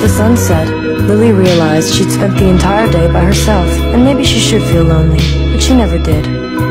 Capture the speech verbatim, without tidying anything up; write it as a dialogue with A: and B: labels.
A: The sun set. Lily realized she'd spent the entire day by herself, and maybe she should feel lonely, but she never did.